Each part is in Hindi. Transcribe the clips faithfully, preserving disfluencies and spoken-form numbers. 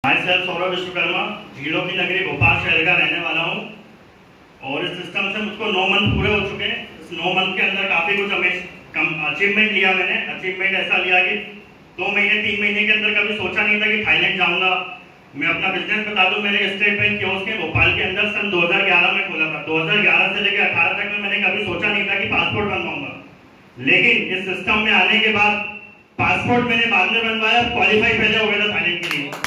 मैं सर सौरभ विश्वकर्मा झीलों की नगरी भोपाल शहर का रहने वाला हूँ और इस सिस्टम से मुझको नौ मंथ पूरे हो चुके हैं। इस नौ मंथ के अंदर काफ़ी कुछ हमें अचीवमेंट लिया मैंने। अचीवमेंट ऐसा लिया कि दो महीने तीन महीने के अंदर कभी सोचा नहीं था कि थाईलैंड जाऊँगा। मैं अपना बिजनेस बता दूँ, मेरे स्टेट बैंक कियोस्क के भोपाल के अंदर सन दो हज़ार ग्यारह में खोला था। दो हज़ार ग्यारह से लेकर अठारह तक में मैंने कभी सोचा नहीं था कि पासपोर्ट बनवाऊंगा, लेकिन इस सिस्टम में आने के बाद पासपोर्ट मैंने बाद में बनवाया, क्वालिफाई पहले हो गया था थाईलैंड के लिए।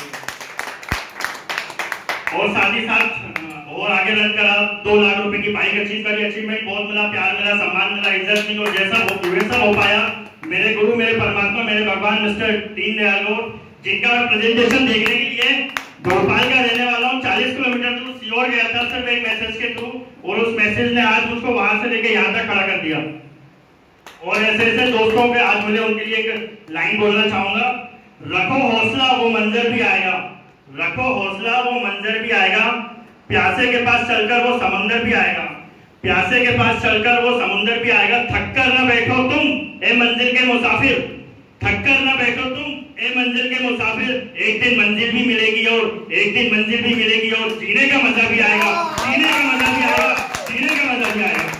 और साथ ही साथ और आगे रन करा, दो लाख रुपए की बाइक अचीव करी। अचीवमेंट बहुत मिला, प्यार मिला, सम्मान मिला, इज्जत मिली और जैसा वो वैसा हो पाया। मेरे गुरु, मेरे परमात्मा, मेरे भगवान मिस्टर दीनदयाल को, जिनका मैं प्रेजेंटेशन देखने के लिए भोपाल का रहने वाला हूँ, चालीस किलोमीटर दूर सीहोर गया था सिर्फ एक मैसेज के थ्रू, और उस मैसेज ने आज मुझको वहां से लेके यहाँ तक खड़ा कर दिया। और ऐसे ऐसे दोस्तों के आज मुझे उनके लिए एक लाइन बोलना चाहूंगा, रखो हौसला वो मंजर भी आएगा, रखो हौसला वो मंजर भी आएगा, प्यासे के पास चलकर वो समंदर भी आएगा, प्यासे के पास चलकर वो समुंदर भी आएगा। थक कर न बैठो तुम ए मंजिल के मुसाफिर, थक कर न बैठो तुम ए मंजिल के मुसाफिर, एक दिन मंजिल भी मिलेगी और एक दिन मंजिल भी मिलेगी और जीने का मजा भी आएगा, जीने का मजा भी आएगा, जीने का मजा भी आएगा।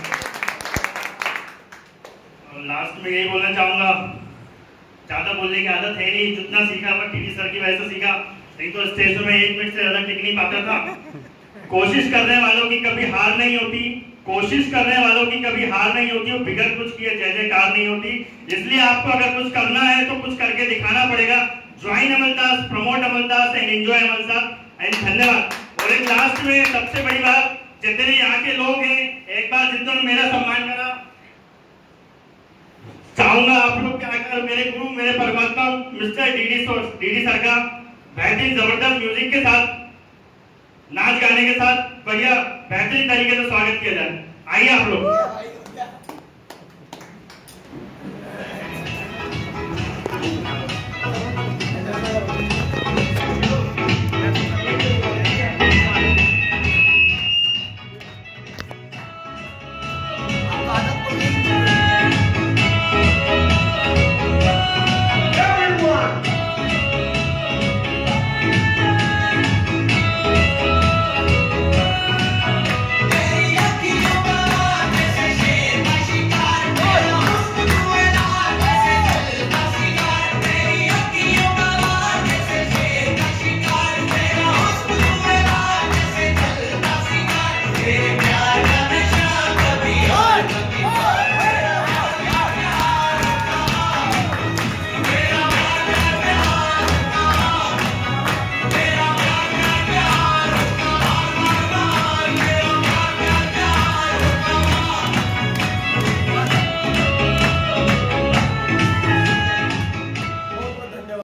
और लास्ट में यही बोलना चाहूंगा, ज्यादा बोलने की आदत है नहीं, जितना सीखा मैं टीवी सर की वजह से सीखा, नहीं तो स्टेज में एक मिनट से ज्यादा टिक नहीं पाता था। कोशिश करने वालों की कभी हार नहीं होती, कोशिश करने वालों की कभी हार नहीं होती, और बिगड़ कुछ किए जय जयकार नहीं होती। इसलिए आपको अगर कुछ करना है तो कुछ करके दिखाना पड़ेगा। Join Amaldas, promote Amaldas and enjoy Amaldas and धन्यवाद। और एक लास्ट में सबसे बड़ी बात, जितने यहाँ के लोग हैं, एक बार जिन्होंने मेरा सम्मान करा, चाहूंगा आप लोग क्या कर, मेरे गुरु, मेरे परमात्मा मिस्टर डीडी डीडी सर का बेहतरीन जबरदस्त म्यूजिक के साथ, नाच गाने के साथ बढ़िया बेहतरीन तरीके से स्वागत किया जाए। आइए आप लोग।